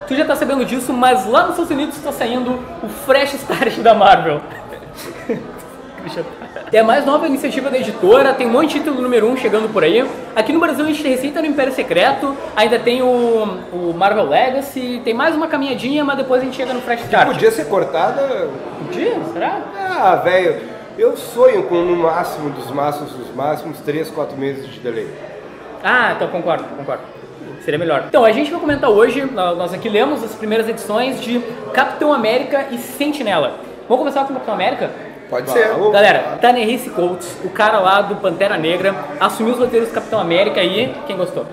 Tu já tá sabendo disso, mas lá nos Estados Unidos está saindo o Fresh Start da Marvel. É a mais nova iniciativa da editora, tem um monte de título número 1 chegando por aí. Aqui no Brasil a gente recém tá no Império Secreto, ainda tem o Marvel Legacy, tem mais uma caminhadinha, mas depois a gente chega no Fresh Start. Podia ser cortada? Podia? Será? Ah, velho, eu sonho com no máximo dos máximos 3, 4 meses de delay. Ah, então concordo. Seria melhor. Então, a gente vai comentar hoje, nós aqui lemos as primeiras edições de Capitão América e Sentinela. Vamos começar com o Capitão América? Pode ser. Galera, Ta-Nehisi Coates, o cara lá do Pantera Negra, assumiu os roteiros do Capitão América e quem gostou?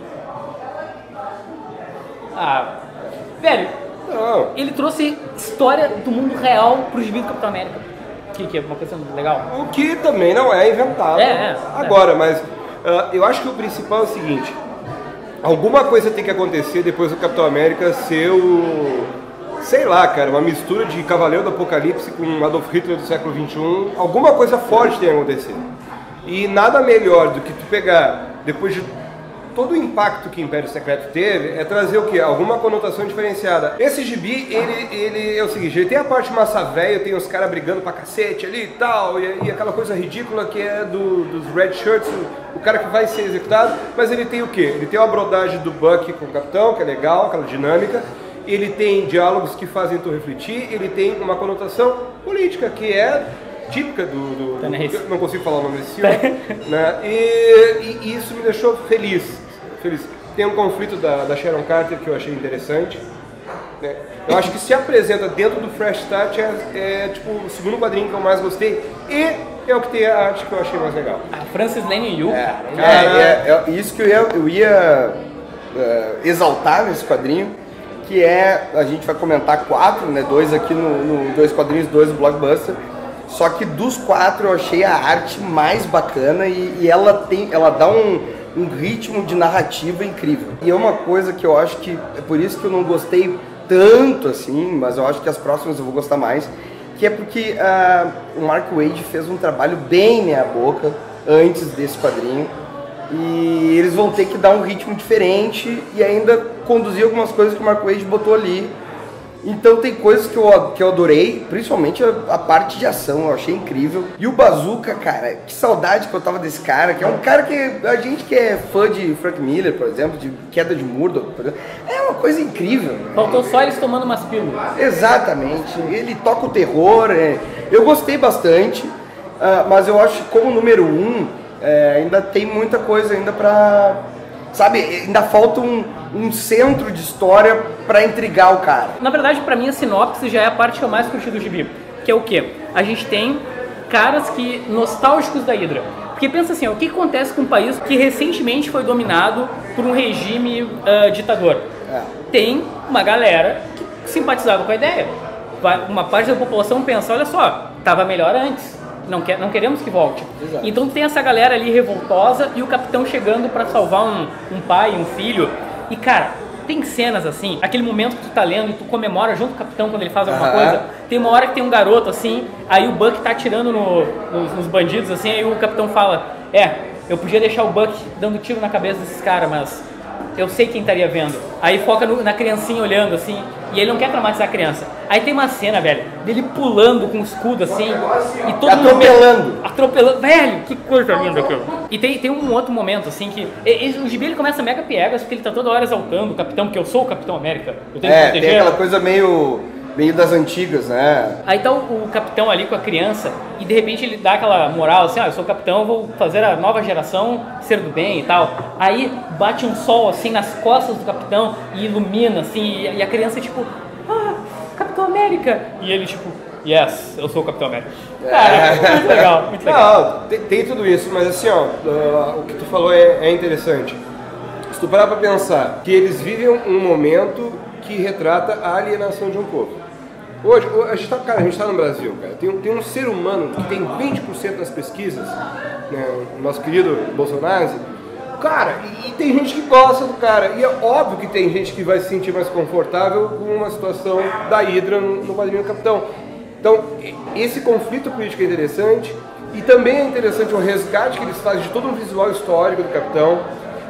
Ah, velho, Não. ele trouxe história do mundo real pro gibi do Capitão América. Que é uma coisa legal. O que também não é inventado agora, mas eu acho que o principal é o seguinte: alguma coisa tem que acontecer depois do Capitão América ser sei lá, cara, uma mistura de Cavaleiro do Apocalipse com Adolf Hitler do século XXI. Alguma coisa forte tem que acontecer. E nada melhor do que tu pegar, depois de todo o impacto que o Império Secreto teve, é trazer o quê? Alguma conotação diferenciada. Esse gibi, ele é o seguinte, ele tem a parte massa velha, tem os caras brigando pra cacete ali e tal, e aquela coisa ridícula que é dos Red Shirts, o cara que vai ser executado, mas ele tem o quê? Ele tem uma brodagem do Bucky com o Capitão, que é legal, aquela dinâmica, ele tem diálogos que fazem tu refletir, ele tem uma conotação política, que é típica do não consigo falar o nome desse filme, né? E isso me deixou feliz. Tem um conflito da Sharon Carter que eu achei interessante, né? Eu acho que se apresenta dentro do Fresh Start tipo o segundo quadrinho que eu mais gostei e é o que tem a arte que eu achei mais legal. A Francis Lane Yu, isso que eu ia exaltar nesse quadrinho, que a gente vai comentar 4, né, 2 aqui no 2 quadrinhos, 2 no Blockbuster. Só que dos 4 eu achei a arte mais bacana e ela dá um ritmo de narrativa incrível. E é uma coisa que eu acho que é por isso que eu não gostei tanto assim, mas eu acho que as próximas eu vou gostar mais, que é porque o Mark Waid fez um trabalho bem meia boca antes desse quadrinho e eles vão ter que dar um ritmo diferente e ainda conduzir algumas coisas que o Mark Waid botou ali. Então tem coisas que eu adorei, principalmente a parte de ação, eu achei incrível. E o Bazooka, cara, que saudade que eu tava desse cara, que é um cara que a gente que é fã de Frank Miller, por exemplo, de Queda de Murdoch, por exemplo, é uma coisa incrível. Faltou só eles tomando umas pílulas. Exatamente, ele toca o terror, eu gostei bastante, mas eu acho que como número 1, ainda tem muita coisa ainda pra... Sabe, ainda falta um centro de história pra intrigar o cara. Na verdade, pra mim, a sinopse já é a parte que eu mais curti do gibi. Que é o quê? A gente tem caras nostálgicos da Hydra. Porque pensa assim, o que acontece com um país que recentemente foi dominado por um regime ditador? Tem uma galera que simpatizava com a ideia. Uma parte da população pensa, olha só, tava melhor antes. Não queremos que volte. Exato. Então tem essa galera ali revoltosa e o capitão chegando pra salvar um pai, um filho. E cara, tem cenas assim, aquele momento que tu tá lendo e tu comemora junto com o capitão quando ele faz alguma coisa. Tem uma hora que tem um garoto assim, aí o Buck tá atirando nos bandidos assim, aí o capitão fala, eu podia deixar o Buck dando tiro na cabeça desses caras, mas eu sei quem estaria vendo. Aí foca na criancinha olhando assim, e ele não quer traumatizar a criança. Aí tem uma cena, velho, dele pulando com o escudo assim, e todo atropelando. Atropelando. Velho, que coisa linda aquilo. E tem um outro momento assim que o gibi ele começa mega piegas, porque ele tá toda hora exaltando o capitão, porque eu sou o Capitão América. Eu tenho que proteger. Tem aquela coisa meio das antigas, né? Aí tá o capitão ali com a criança e de repente ele dá aquela moral assim, eu sou o capitão, eu vou fazer a nova geração ser do bem e tal. Aí bate um sol assim nas costas do capitão e ilumina assim, e a criança tipo, Capitão América! E ele tipo, yes, eu sou o Capitão América. Cara, muito legal, muito legal. Não, tem tudo isso, mas assim, o que tu falou é interessante. Se tu parar pra pensar que eles vivem um momento que retrata a alienação de um povo. Hoje, a gente tá no Brasil, cara. Tem um ser humano que tem 20% nas pesquisas, né, o nosso querido Bolsonaro, cara, e tem gente que gosta do cara. E é óbvio que tem gente que vai se sentir mais confortável com uma situação da Hydra no quadrinho do Capitão. Então, esse conflito político é interessante. E também é interessante o resgate que eles fazem de todo um visual histórico do Capitão.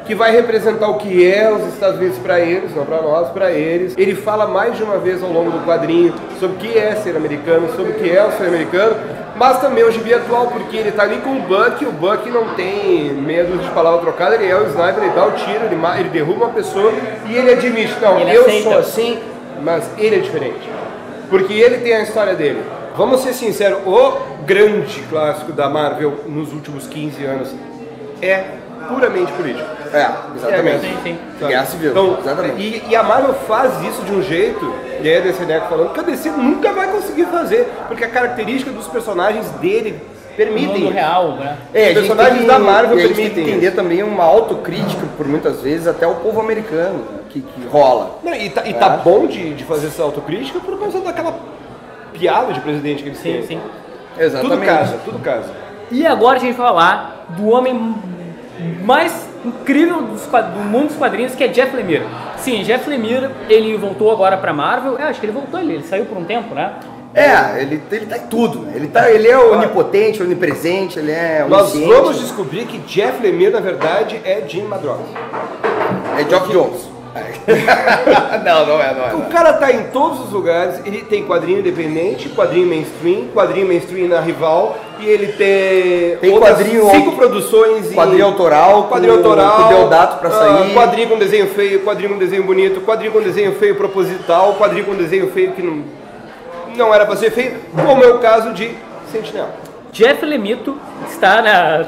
que vai representar o que é os Estados Unidos para eles, não para nós, para eles. Ele fala mais de uma vez ao longo do quadrinho sobre o que é ser americano, sobre o que é o ser americano, mas também o gibi atual, porque ele tá ali com o Buck não tem medo de palavra trocada, ele é o sniper, ele dá o tiro, ele derruba uma pessoa e ele admite, não, eu sou assim, mas ele é diferente. Porque ele tem a história dele. Vamos ser sinceros, o grande clássico da Marvel nos últimos 15 anos é puramente político. Exatamente. Sim. Guerra Civil. Então, exatamente. E a Marvel faz isso de um jeito, e aí a DC Neco falando, que a DC nunca vai conseguir fazer, porque a característica dos personagens dele permitem. No mundo real, né? Os personagens da Marvel permitem. A gente tem que entender isso. também uma autocrítica, por muitas vezes, até o povo americano, que rola. Não, tá bom de fazer essa autocrítica por causa daquela piada de presidente que eles têm. Sim. Exatamente. Tudo casa. E agora a gente vai falar do homem mais incrível do mundo dos quadrinhos, que é Jeff Lemire. Sim, Jeff Lemire, ele voltou agora pra Marvel. Acho que ele voltou, ele saiu por um tempo, né? Ele tá em tudo, né? Ele é onipotente, onipresente, ele é Nós onisciente. vamos descobrir que Jeff Lemire, na verdade, é Jim Madrox. É Geoff Jones. Não é. O cara tá em todos os lugares, ele tem quadrinho independente, quadrinho mainstream na Rival, e ele tem quadrinho 5 produções. Quadrinho autoral, com Deodato pra sair. Quadrinho com desenho feio, quadrinho com desenho bonito, quadrinho com desenho feio proposital, quadrinho com desenho feio que não era pra ser feio, como é o caso de Sentinela. Jeff Lemito está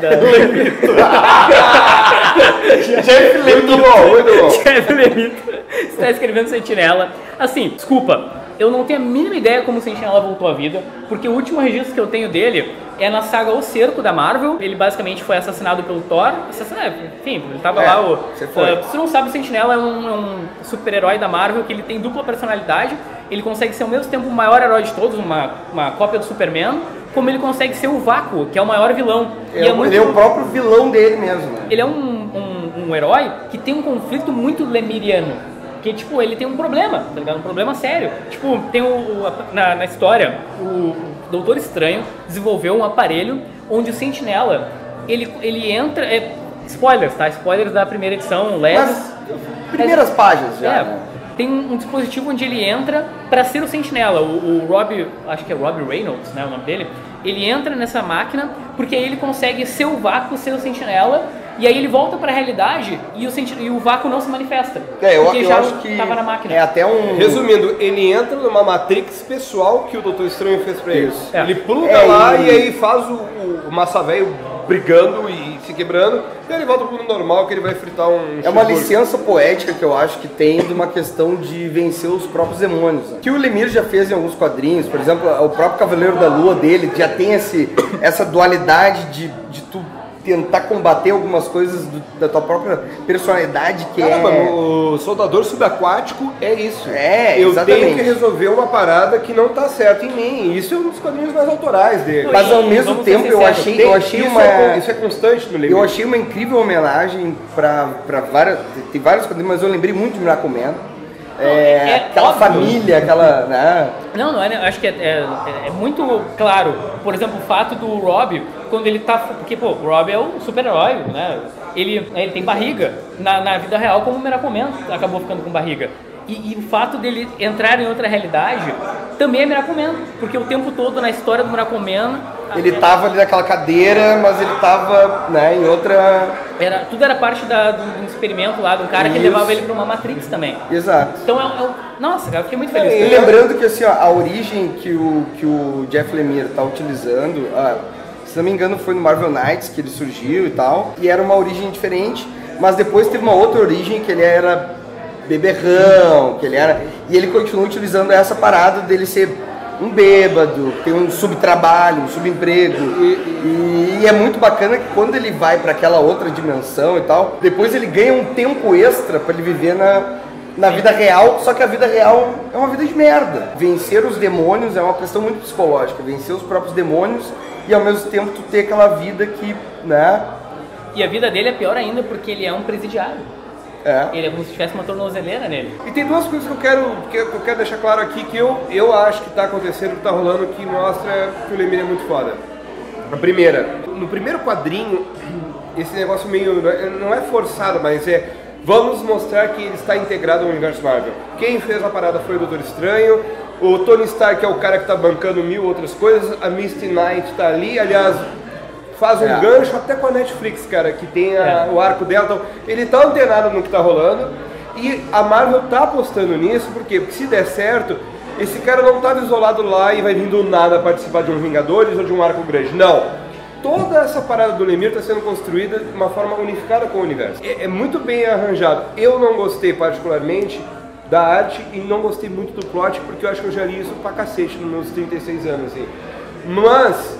Jeff Lemito, muito bom. Jeff Lemito está escrevendo Sentinela. Assim, desculpa, eu não tenho a mínima ideia como o Sentinela voltou à vida, porque o último registro que eu tenho dele é na saga O Cerco da Marvel. Ele basicamente foi assassinado pelo Thor. Enfim, ele tava lá. Você não sabe, o Sentinela é um super-herói da Marvel que ele tem dupla personalidade. Ele consegue ser ao mesmo tempo o maior herói de todos, uma cópia do Superman, como ele consegue ser o Vácuo, que é o maior vilão. Ele é o próprio vilão dele mesmo, né? Ele é um herói que tem um conflito muito lemiriano. Que, tipo, ele tem um problema, tá ligado? Um problema sério. Tipo, tem na história, o Doutor Estranho desenvolveu um aparelho onde o Sentinela, ele entra... spoilers, tá? Spoilers da primeira edição, leves. Primeiras páginas já, né? Tem um dispositivo onde ele entra para ser o Sentinela. O Rob, acho que é Rob Reynolds, né, o nome dele. Ele entra nessa máquina porque aí ele consegue ser o Vácuo, ser o Sentinela, e aí ele volta para a realidade e o Vácuo não se manifesta. Eu já acho que estava na máquina. É até um... Resumindo, ele entra numa Matrix pessoal que o Doutor Estranho fez pra ele. Ele pluga lá e aí faz o massa velho brigando e se quebrando, e ele volta pro mundo normal que ele vai fritar um... É uma licença poética que eu acho que tem de uma questão de vencer os próprios demônios, né? Que o Lemire já fez em alguns quadrinhos, por exemplo, o próprio Cavaleiro da Lua dele já tem essa dualidade de tu tentar combater algumas coisas da tua própria personalidade, que o soldador subaquático é isso. Eu exatamente. Tenho que resolver uma parada que não tá certo em mim. Isso é um dos quadrinhos mais autorais dele. Mas ao mesmo tempo eu achei isso é constante no livro. Eu achei uma incrível homenagem para várias... Tem vários quadrinhos, mas eu lembrei muito de Miracle-Man. Aquela óbvio. Família, aquela... Né? Não é, acho que é muito claro. Por exemplo, o fato do Rob, quando ele tá... Porque, o Rob é o super-herói, né? Ele tem barriga. Na vida real, como o Miracle-Man acabou ficando com barriga. E o fato dele entrar em outra realidade também é Miracle-Man, porque o tempo todo na história do Miracle-Man... Ele tava ali naquela cadeira, mas ele tava, né, em outra... Tudo era parte do experimento lá, de um cara que levava ele pra uma Matrix também. Exato. Então nossa, cara, eu fiquei muito feliz. E lembrando que assim, ó, a origem que o Jeff Lemire tá utilizando, se não me engano foi no Marvel Knights que ele surgiu e tal, e era uma origem diferente, mas depois teve uma outra origem que ele era beberrão, e ele continuou utilizando essa parada dele ser um bêbado, ter um subtrabalho, um subemprego, e é muito bacana que quando ele vai para aquela outra dimensão e tal, depois ele ganha um tempo extra para ele viver na vida real, só que a vida real é uma vida de merda. Vencer os demônios é uma questão muito psicológica, vencer os próprios demônios e ao mesmo tempo tu ter aquela vida que, né? E a vida dele é pior ainda porque ele é um presidiário. Ele é como se tivesse uma tornozeleira nele. E tem duas coisas que eu quero deixar claro aqui que eu acho que tá acontecendo, que tá rolando, que mostra que o Lemire é muito foda. A primeira, no primeiro quadrinho, esse negócio meio, não é forçado, mas vamos mostrar que ele está integrado ao universo Marvel. Quem fez a parada foi o Doutor Estranho, o Tony Stark é o cara que está bancando 1000 outras coisas, a Misty Knight está ali, aliás, faz um gancho até com a Netflix, cara, que tem o arco dela, então ele tá antenado no que tá rolando, e a Marvel tá apostando nisso, por quê? Porque se der certo, esse cara não tava isolado lá e vai vir do nada participar de um Vingadores ou de um arco grande, não. Toda essa parada do Lemire está sendo construída de uma forma unificada com o universo. É muito bem arranjado. Eu não gostei particularmente da arte e não gostei muito do plot, porque eu acho que eu já li isso pra cacete nos meus 36 anos, assim. Mas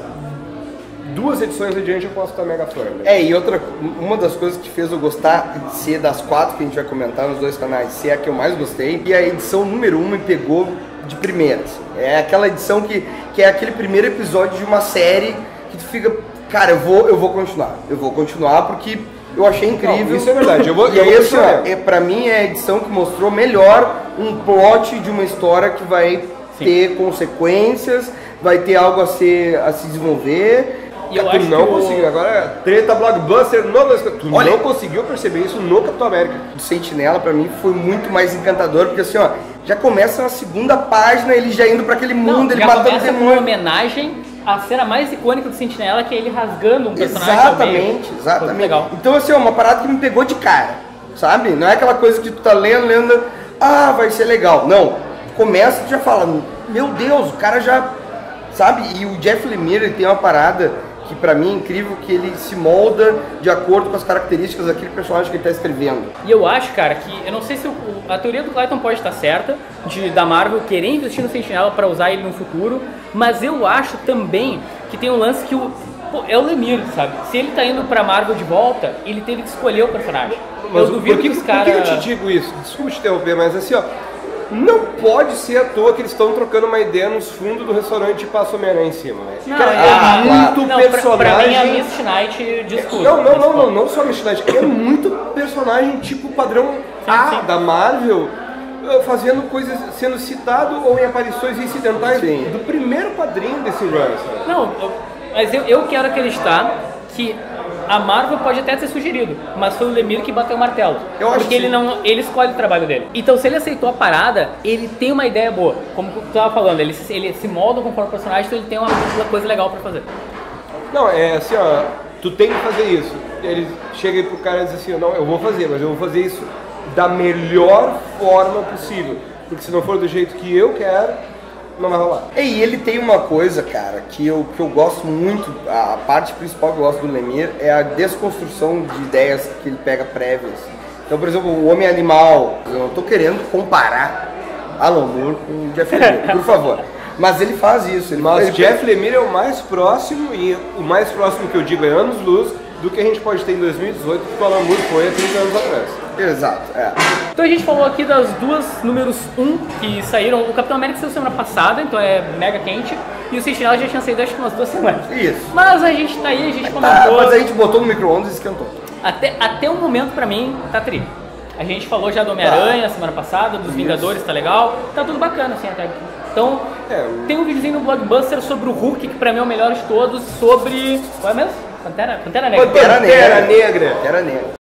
2 edições adiante eu posso estar mega fã. Né? E uma das coisas que fez eu gostar de ser das 4 que a gente vai comentar nos 2 canais, ser a que eu mais gostei, e a edição número 1 me pegou de primeiras. É aquela edição que é aquele primeiro episódio de uma série que tu fica, cara, eu vou continuar porque eu achei incrível. Não, isso é verdade. E aí, assim, pra mim é a edição que mostrou melhor um plot de uma história que vai ter consequências, vai ter algo a se desenvolver. E eu acho não conseguiu. Agora, treta blockbuster, tu não conseguiu perceber isso no Capitão América. O Sentinela, pra mim, foi muito mais encantador, porque assim, já começa na segunda página, ele já indo pra aquele mundo, ele matando demônio. Já começa com uma homenagem à cena mais icônica do Sentinela, que é ele rasgando um personagem. Exatamente. Legal. Então, assim, uma parada que me pegou de cara, sabe? Não é aquela coisa que tu tá lendo, vai ser legal. Não, começa e tu já fala, meu Deus, o cara já, sabe? E o Jeff Lemire, ele tem uma parada que pra mim é incrível, que ele se molda de acordo com as características daquele personagem que ele tá escrevendo. E eu acho, cara, que eu não sei se a teoria do Clayton pode estar certa, da Marvel querer investir no Sentinela pra usar ele no futuro, mas eu acho também que tem um lance que é o Lemire, sabe? Se ele tá indo pra Marvel de volta, ele teve que escolher o personagem. Mas eu duvido que os caras... Por que eu te digo isso? Desculpa te interromper, mas assim, não pode ser à toa que eles estão trocando uma ideia nos fundos do restaurante e passa o Homem-Aranha em cima. Né? Muito personagem. Pra mim a Misty Knight discute. Não só a Misty Knight. É muito personagem tipo padrão da Marvel, fazendo coisas, sendo citado ou em aparições incidentais do primeiro quadrinho desse run. Sabe? Não, mas eu quero acreditar que a Marvel pode até ter sugerido, mas foi o Lemire que bateu o martelo. Porque ele escolhe o trabalho dele. Então, se ele aceitou a parada, ele tem uma ideia boa. Como tu estava falando, ele se molda conforme o personagem, então ele tem uma coisa legal pra fazer. Não, é assim, tu tem que fazer isso. Ele chega pro cara e diz assim, não, eu vou fazer, mas eu vou fazer isso da melhor forma possível. Porque se não for do jeito que eu quero, não vai rolar. E ele tem uma coisa, cara, que eu gosto muito, a parte principal que eu gosto do Lemire é a desconstrução de ideias que ele pega prévias. Então, por exemplo, o Homem-Animal, eu não tô querendo comparar Alan Moore com o Jeff Lemire, por favor. Mas ele faz isso. Jeff Lemire é o mais próximo, e o mais próximo que eu digo é anos-luz, do que a gente pode ter em 2018, que o Alan Moore foi há 30 anos atrás. Exato, Então a gente falou aqui das 2 números 1 que saíram. O Capitão América saiu semana passada, então é mega quente. E o Sentinela já tinha saído acho que umas 2 semanas. Isso. Mas a gente tá aí, a gente comentou. Mas a gente botou no micro-ondas e esquentou. Até o momento, pra mim, tá tri. A gente falou já do Homem-Aranha semana passada, dos Vingadores, tá legal. Tá tudo bacana, assim, até aqui. Então, tem um videozinho no Blockbuster sobre o Hulk, que pra mim é o melhor de todos, sobre... Qual é mesmo? Pantera Negra. Pantera Negra.